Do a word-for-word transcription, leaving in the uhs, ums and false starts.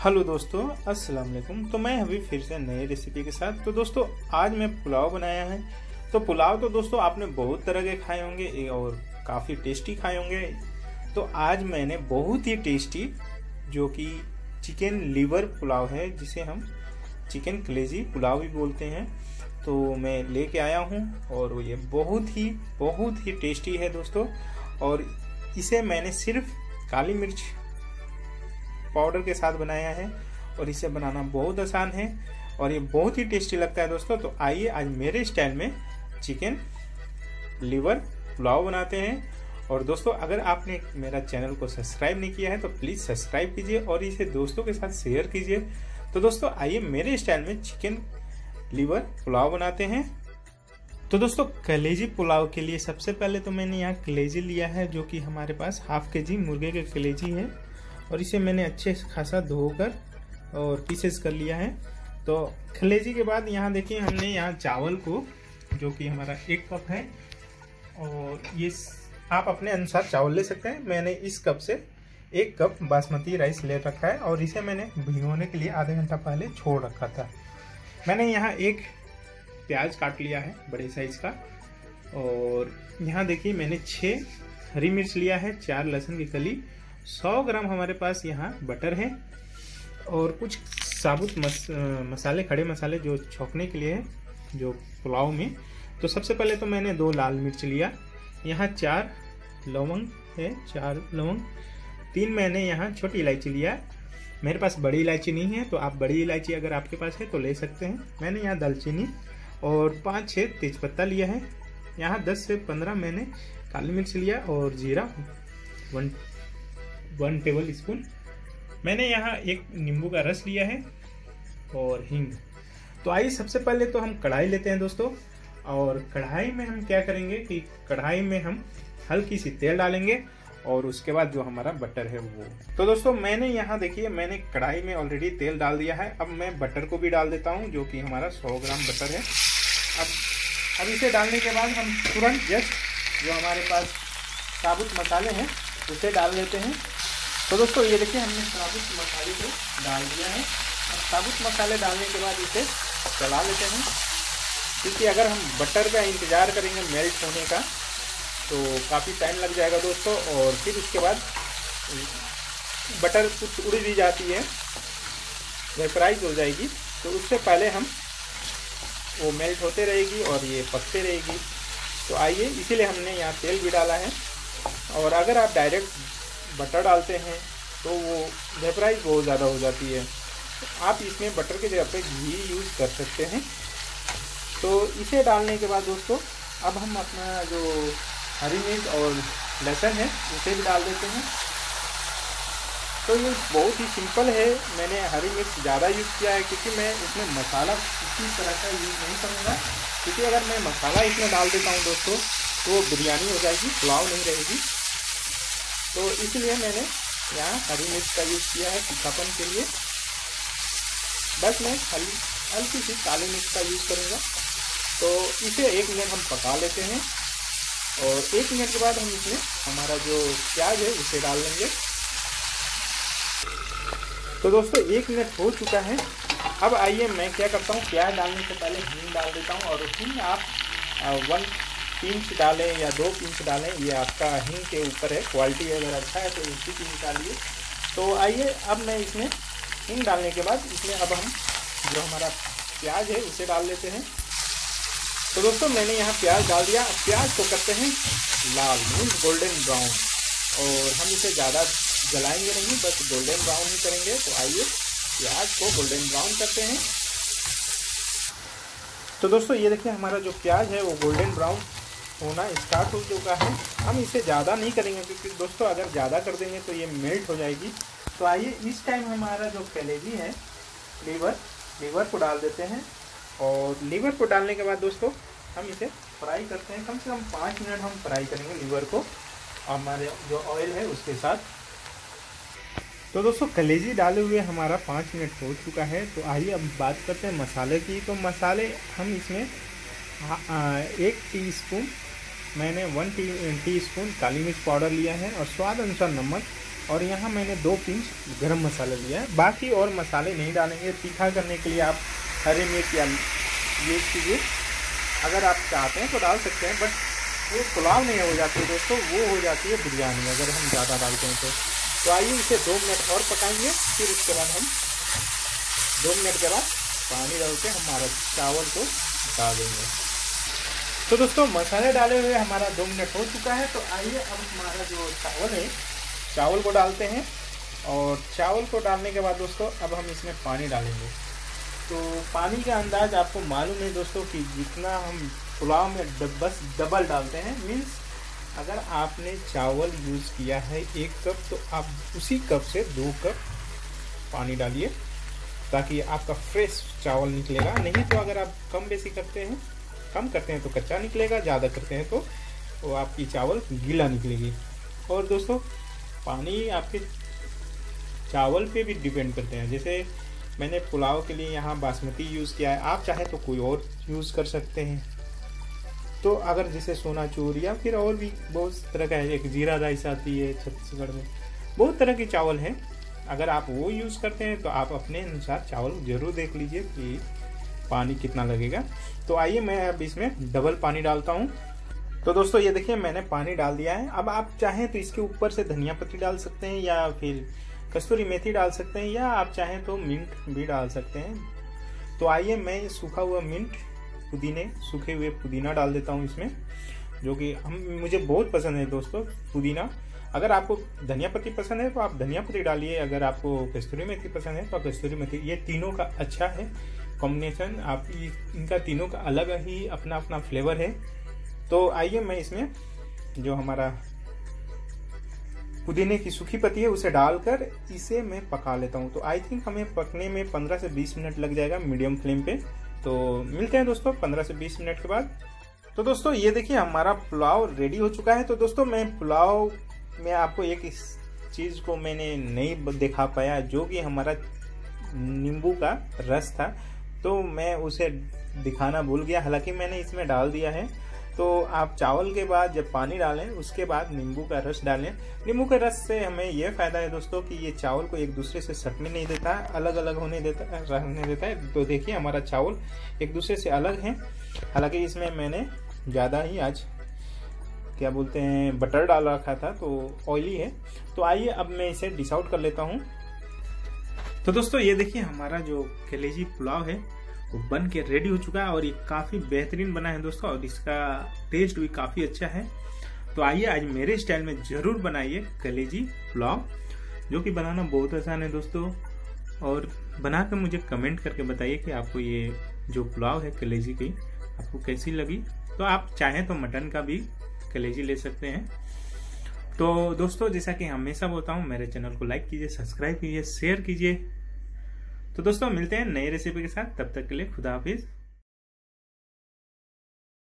Hello दोस्तों, अस्सलाम वालेकुम। तो मैं अभी फिर से नई रेसिपी के साथ। तो दोस्तों आज मैं पुलाव बनाया है। तो पुलाव तो दोस्तों आपने बहुत तरह के खाए होंगे और काफ़ी टेस्टी खाए होंगे। तो आज मैंने बहुत ही टेस्टी जो कि चिकन लीवर पुलाव है, जिसे हम चिकन कलेजी पुलाव भी बोलते हैं, तो मैं लेके आया हूँ। और ये बहुत ही बहुत ही टेस्टी है दोस्तों। और इसे मैंने सिर्फ काली मिर्च पाउडर के साथ बनाया है और इसे बनाना बहुत आसान है और ये बहुत ही टेस्टी लगता है दोस्तों। तो आइए आज मेरे स्टाइल में चिकन लीवर पुलाव बनाते हैं। और दोस्तों अगर आपने मेरा चैनल को सब्सक्राइब नहीं किया है तो प्लीज़ सब्सक्राइब कीजिए और इसे दोस्तों के साथ शेयर कीजिए। तो दोस्तों आइए मेरे स्टाइल में चिकन लीवर पुलाव बनाते हैं। तो दोस्तों कलेजी पुलाव के लिए सबसे पहले तो मैंने यहाँ कलेजी लिया है, जो कि हमारे पास हाफ के जी मुर्गे के कलेजी है। और इसे मैंने अच्छे खासा धोकर और पीसेस कर लिया है। तो कलेजी के बाद यहाँ देखिए हमने यहाँ चावल को, जो कि हमारा एक कप है, और ये आप अपने अनुसार चावल ले सकते हैं। मैंने इस कप से एक कप बासमती राइस ले रखा है और इसे मैंने भिगोने के लिए आधे घंटा पहले छोड़ रखा था। मैंने यहाँ एक प्याज काट लिया है बड़े साइज का। और यहाँ देखिए मैंने छः हरी मिर्च लिया है, चार लहसुन की कली, सौ ग्राम हमारे पास यहाँ बटर है और कुछ साबुत मस, मसाले खड़े मसाले जो छौंकने के लिए है जो पुलाव में। तो सबसे पहले तो मैंने दो लाल मिर्च लिया, यहाँ चार लौंग है, चार लौंग, तीन मैंने यहाँ छोटी इलायची लिया। मेरे पास बड़ी इलायची नहीं है, तो आप बड़ी इलायची अगर आपके पास है तो ले सकते हैं। मैंने यहाँ दालचीनी और पाँच छः तेज़पत्ता लिया है। यहाँ दस से पंद्रह मैंने काली मिर्च लिया और जीरा वन वन टेबल स्पून। मैंने यहाँ एक नींबू का रस लिया है और हींग। तो आइए सबसे पहले तो हम कढ़ाई लेते हैं दोस्तों। और कढ़ाई में हम क्या करेंगे कि कढ़ाई में हम हल्की सी तेल डालेंगे और उसके बाद जो हमारा बटर है वो। तो दोस्तों मैंने यहाँ देखिए मैंने कढ़ाई में ऑलरेडी तेल डाल दिया है। अब मैं बटर को भी डाल देता हूँ, जो कि हमारा सौ ग्राम बटर है। अब अब इसे डालने के बाद हम तुरंत जस्ट जो हमारे पास साबुत मसाले हैं उसे डाल लेते हैं। तो दोस्तों ये देखिए हमने साबुत मसाले को डाल दिया है। अब साबुत मसाले डालने के बाद इसे चला लेते हैं, क्योंकि अगर हम बटर का इंतज़ार करेंगे मेल्ट होने का तो काफ़ी टाइम लग जाएगा दोस्तों। और फिर उसके बाद बटर कुछ उड़ भी जाती है, वेपराइज हो जाएगी, तो उससे पहले हम वो मेल्ट होते रहेगी और ये पकते रहेगी। तो आइए इसीलिए हमने यहाँ तेल भी डाला है। और अगर आप डायरेक्ट बटर डालते हैं तो वो वेपराइज बहुत ज़्यादा हो जाती है। तो आप इसमें बटर के जगह पे घी यूज़ कर सकते हैं। तो इसे डालने के बाद दोस्तों अब हम अपना जो हरी मिर्च और लहसुन है उसे भी डाल देते हैं। तो ये बहुत ही सिंपल है। मैंने हरी मिर्च ज़्यादा यूज़ किया है क्योंकि मैं इसमें मसाला किसी तरह का यूज़ नहीं करूँगा, क्योंकि अगर मैं मसाला इसमें डाल देता हूँ दोस्तों तो बिरयानी हो जाएगी, पुलाव नहीं रहेगी। तो इसलिए मैंने यहाँ हरी मिर्च का यूज़ किया है तीखापन के लिए। बस मैं हल्की हल्की सी काली मिर्च का यूज़ करूँगा। तो इसे एक मिनट हम पका लेते हैं और एक मिनट के बाद हम इसमें हमारा जो प्याज है उसे डाल लेंगे। तो दोस्तों एक मिनट हो चुका है। अब आइए मैं क्या करता हूँ, प्याज डालने से पहले हींग डाल देता हूँ। और हींग आप वन पिंच डालें या दो पिंच डालें, ये आपका हींग के ऊपर है। क्वालिटी अगर अच्छा है तो उसी की निकालिए। तो आइए अब मैं इसमें हींग डालने के बाद इसमें अब हम जो हमारा प्याज है उसे डाल लेते हैं। तो दोस्तों मैंने यहाँ प्याज डाल दिया। अब प्याज को करते हैं लाल, मीन्स गोल्डन ब्राउन। और हम इसे ज़्यादा जलाएंगे नहीं, बस गोल्डन ब्राउन ही करेंगे। तो आइए प्याज को गोल्डन ब्राउन करते हैं। तो दोस्तों ये देखिए हमारा जो प्याज है वो गोल्डन ब्राउन होना स्टार्ट हो चुका है। हम इसे ज़्यादा नहीं करेंगे, क्योंकि दोस्तों अगर ज़्यादा कर देंगे तो ये मेल्ट हो जाएगी। तो आइए इस टाइम हमारा जो कलेजी है लीवर लीवर को डाल देते हैं। और लीवर को डालने के बाद दोस्तों हम इसे फ्राई करते हैं। कम से कम पाँच मिनट हम फ्राई करेंगे लीवर को हमारे जो ऑयल है उसके साथ। तो दोस्तों कलेजी डाले हुए हमारा पाँच मिनट हो चुका है। तो आइए अब बात करते हैं मसाले की। तो मसाले हम इसमें एक टीस्पून मैंने वन टी टी स्पून काली मिर्च पाउडर लिया है और स्वाद अनुसार नमक और यहाँ मैंने दो पिंच गरम मसाला लिया है। बाकी और मसाले नहीं डालेंगे। तीखा करने के लिए आप हरी मिर्च या यूज़ कीजिए, अगर आप चाहते हैं तो डाल सकते हैं, बट वो पुलाव नहीं हो जाती है दोस्तों, वो हो जाती है बिरयानी अगर हम ज़्यादा डालते हैं तो। तो आइए इसे दो मिनट और पकाएंगे, फिर उसके बाद हम दो मिनट के बाद पानी डाल के हमारा चावल को डाल देंगे। तो दोस्तों मसाले डाले हुए हमारा दो मिनट हो चुका है। तो आइए अब हमारा जो चावल है, चावल को डालते हैं। और चावल को डालने के बाद दोस्तों अब हम इसमें पानी डालेंगे। तो पानी का अंदाज आपको मालूम है दोस्तों कि जितना हम पुलाव में बस डबल डालते हैं। मीन्स अगर आपने चावल यूज़ किया है एक कप, तो आप उसी कप से दो कप पानी डालिए, ताकि आपका फ्रेश चावल निकलेगा। नहीं तो अगर आप कम बेसी करते हैं, कम करते हैं तो कच्चा निकलेगा, ज़्यादा करते हैं तो वो आपकी चावल गीला निकलेगी। और दोस्तों पानी आपके चावल पे भी डिपेंड करते हैं। जैसे मैंने पुलाव के लिए यहाँ बासमती यूज़ किया है, आप चाहे तो कोई और यूज़ कर सकते हैं। तो अगर जैसे सोना चूर या फिर और भी बहुत तरह का है, एक जीरा राइस आती है छत्तीसगढ़ में, बहुत तरह के चावल हैं। अगर आप वो यूज़ करते हैं तो आप अपने अनुसार चावल ज़रूर देख लीजिए कि पानी कितना लगेगा। तो आइए मैं अब इसमें डबल पानी डालता हूँ। तो दोस्तों ये देखिए मैंने पानी डाल दिया है। अब आप चाहें तो इसके ऊपर से धनिया पत्ती डाल सकते हैं, या फिर कस्तूरी मेथी डाल सकते हैं, या आप चाहें तो मिंट भी डाल सकते हैं। तो आइए मैं सूखा हुआ मिंट, पुदीने, सूखे हुए पुदीना डाल देता हूँ इसमें, जो कि हम मुझे बहुत पसंद है दोस्तों पुदीना। अगर आपको धनिया पत्ती पसंद है तो आप धनिया पत्ती डालिए, अगर आपको कस्तूरी मेथी पसंद है तो कस्तूरी मेथी। ये तीनों का अच्छा है कॉम्बिनेशन, आप इनका तीनों का अलग ही अपना अपना फ्लेवर है। तो आइए मैं इसमें जो हमारा पुदीने की सूखी पत्ती है उसे डालकर इसे मैं पका लेता हूँ। तो आई थिंक हमें पकने में पंद्रह से बीस मिनट लग जाएगा मीडियम फ्लेम पे। तो मिलते हैं दोस्तों पंद्रह से बीस मिनट के बाद। तो दोस्तों ये देखिए हमारा पुलाव रेडी हो चुका है। तो दोस्तों मैं पुलाव में आपको एक इस चीज़ को मैंने नहीं दिखा पाया, जो कि हमारा नींबू का रस था, तो मैं उसे दिखाना भूल गया। हालांकि मैंने इसमें डाल दिया है। तो आप चावल के बाद जब पानी डालें उसके बाद नींबू का रस डालें। नींबू के रस से हमें यह फायदा है दोस्तों कि ये चावल को एक दूसरे से सटने नहीं देता, अलग अलग होने देता रहने देता है। तो देखिए हमारा चावल एक दूसरे से अलग है। हालांकि इसमें मैंने ज़्यादा ही आज क्या बोलते हैं बटर डाल रखा था, तो ऑयली है। तो आइए अब मैं इसे डिश आउट कर लेता हूँ। तो दोस्तों ये देखिए हमारा जो कलेजी पुलाव है वो बन के रेडी हो चुका है, और ये काफ़ी बेहतरीन बना है दोस्तों, और इसका टेस्ट भी काफ़ी अच्छा है। तो आइए आज मेरे स्टाइल में ज़रूर बनाइए कलेजी पुलाव, जो कि बनाना बहुत आसान है दोस्तों। और बनाकर मुझे कमेंट करके बताइए कि आपको ये जो पुलाव है कलेजी की आपको कैसी लगी। तो आप चाहें तो मटन का भी कलेजी ले सकते हैं। तो दोस्तों जैसा कि हमेशा बोलता हूँ, मेरे चैनल को लाइक कीजिए, सब्सक्राइब कीजिए, शेयर कीजिए। तो दोस्तों मिलते हैं नई रेसिपी के साथ, तब तक के लिए खुदा हाफिज।